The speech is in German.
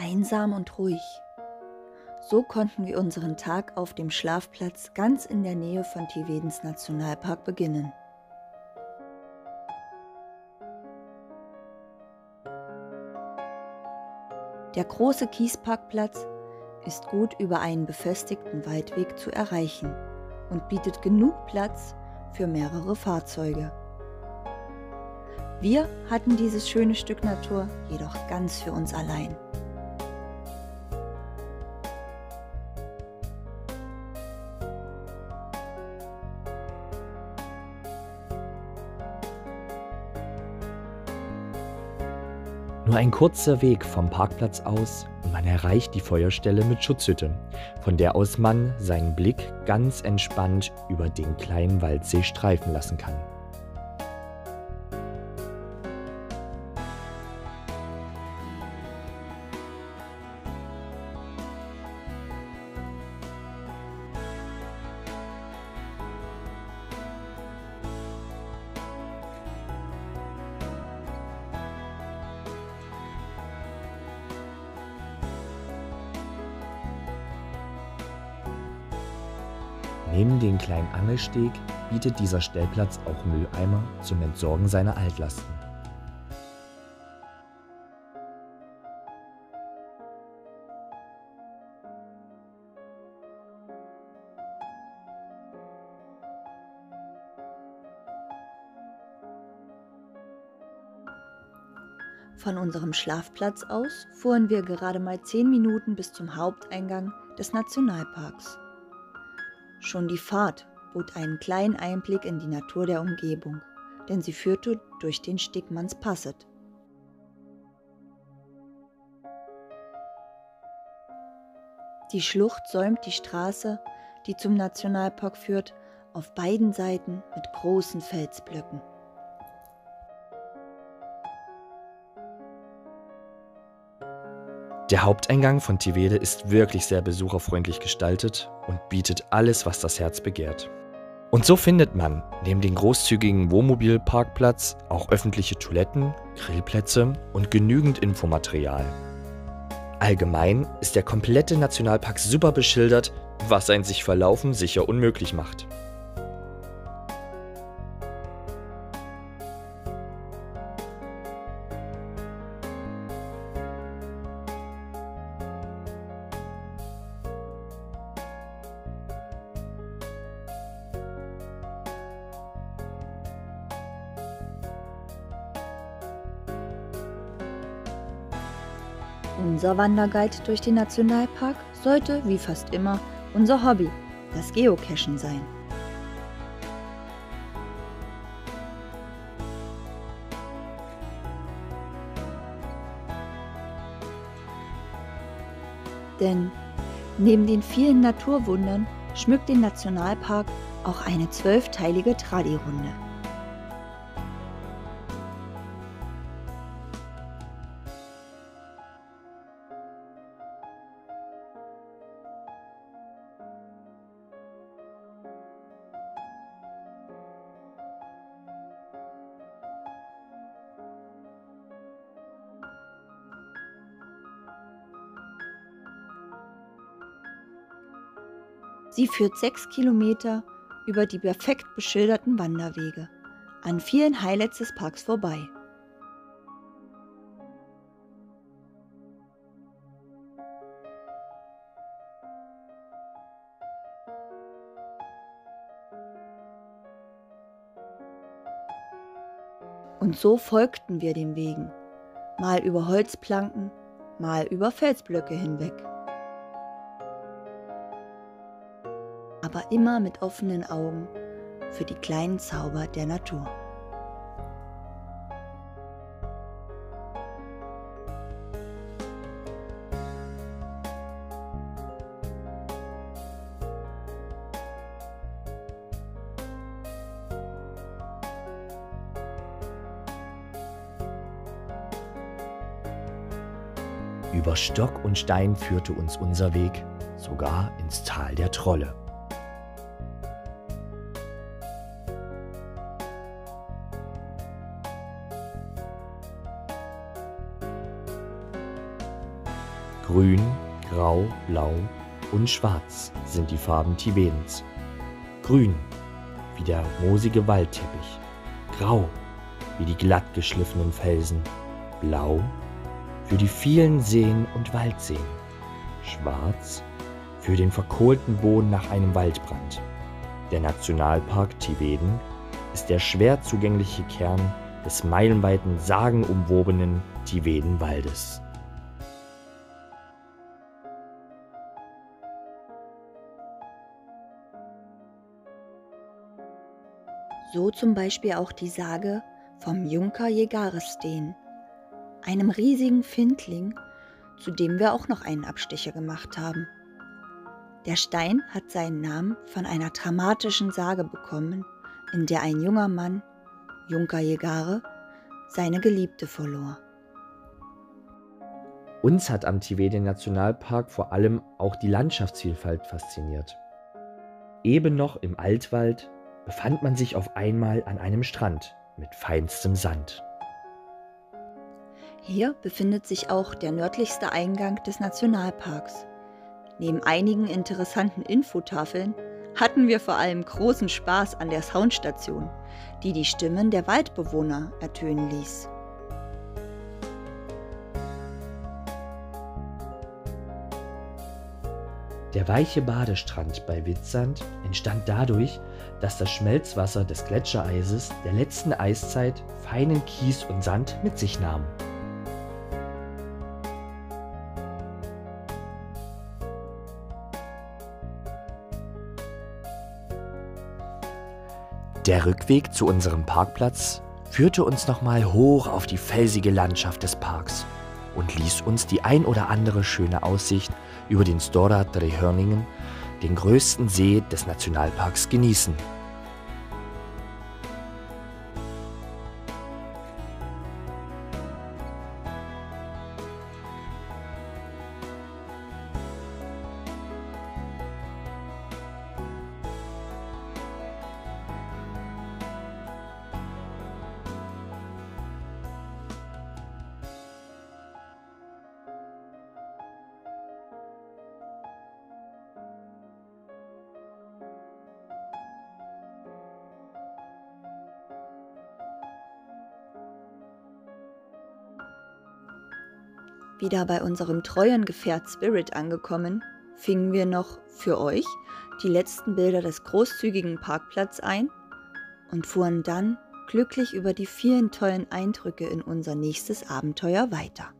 einsam und ruhig. So konnten wir unseren Tag auf dem Schlafplatz ganz in der Nähe von Tivedens Nationalpark beginnen. Der große Kiesparkplatz ist gut über einen befestigten Waldweg zu erreichen und bietet genug Platz für mehrere Fahrzeuge. Wir hatten dieses schöne Stück Natur jedoch ganz für uns allein. Nur ein kurzer Weg vom Parkplatz aus und man erreicht die Feuerstelle mit Schutzhütte, von der aus man seinen Blick ganz entspannt über den kleinen Waldsee streifen lassen kann. Neben dem kleinen Angelsteg bietet dieser Stellplatz auch Mülleimer zum Entsorgen seiner Altlasten. Von unserem Schlafplatz aus fuhren wir gerade mal 10 Minuten bis zum Haupteingang des Nationalparks. Schon die Fahrt bot einen kleinen Einblick in die Natur der Umgebung, denn sie führte durch den Stigmannspasset. Die Schlucht säumt die Straße, die zum Nationalpark führt, auf beiden Seiten mit großen Felsblöcken. Der Haupteingang von Tivede ist wirklich sehr besucherfreundlich gestaltet und bietet alles, was das Herz begehrt. Und so findet man neben dem großzügigen Wohnmobilparkplatz auch öffentliche Toiletten, Grillplätze und genügend Infomaterial. Allgemein ist der komplette Nationalpark super beschildert, was ein sich Verlaufen sicher unmöglich macht. Unser Wanderguide durch den Nationalpark sollte, wie fast immer, unser Hobby, das Geocachen sein. Denn neben den vielen Naturwundern schmückt den Nationalpark auch eine 12-teilige Tradi-Runde. Sie führt 6 Kilometer über die perfekt beschilderten Wanderwege an vielen Highlights des Parks vorbei. Und so folgten wir den Wegen, mal über Holzplanken, mal über Felsblöcke hinweg. Aber immer mit offenen Augen für die kleinen Zauber der Natur. Über Stock und Stein führte uns unser Weg sogar ins Tal der Trolle. Grün, Grau, Blau und Schwarz sind die Farben Tivedens. Grün wie der moosige Waldteppich, Grau wie die glatt geschliffenen Felsen, Blau für die vielen Seen und Waldseen, Schwarz für den verkohlten Boden nach einem Waldbrand. Der Nationalpark Tiveden ist der schwer zugängliche Kern des meilenweiten sagenumwobenen Tivedenwaldes. So zum Beispiel auch die Sage vom Junker Jägaresteen, einem riesigen Findling, zu dem wir auch noch einen Abstecher gemacht haben. Der Stein hat seinen Namen von einer dramatischen Sage bekommen, in der ein junger Mann, Junker Jägare, seine Geliebte verlor. Uns hat am Tiveden Nationalpark vor allem auch die Landschaftsvielfalt fasziniert. Eben noch im Altwald befand man sich auf einmal an einem Strand mit feinstem Sand. Hier befindet sich auch der nördlichste Eingang des Nationalparks. Neben einigen interessanten Infotafeln hatten wir vor allem großen Spaß an der Soundstation, die die Stimmen der Waldbewohner ertönen ließ. Der weiche Badestrand bei Whitsand entstand dadurch, dass das Schmelzwasser des Gletschereises der letzten Eiszeit feinen Kies und Sand mit sich nahm. Der Rückweg zu unserem Parkplatz führte uns nochmal hoch auf die felsige Landschaft des Parks und ließ uns die ein oder andere schöne Aussicht über den Stora Trehörningen, den größten See des Nationalparks, genießen. Wieder bei unserem treuen Gefährt Spirit angekommen, fingen wir noch für euch die letzten Bilder des großzügigen Parkplatzes ein und fuhren dann glücklich über die vielen tollen Eindrücke in unser nächstes Abenteuer weiter.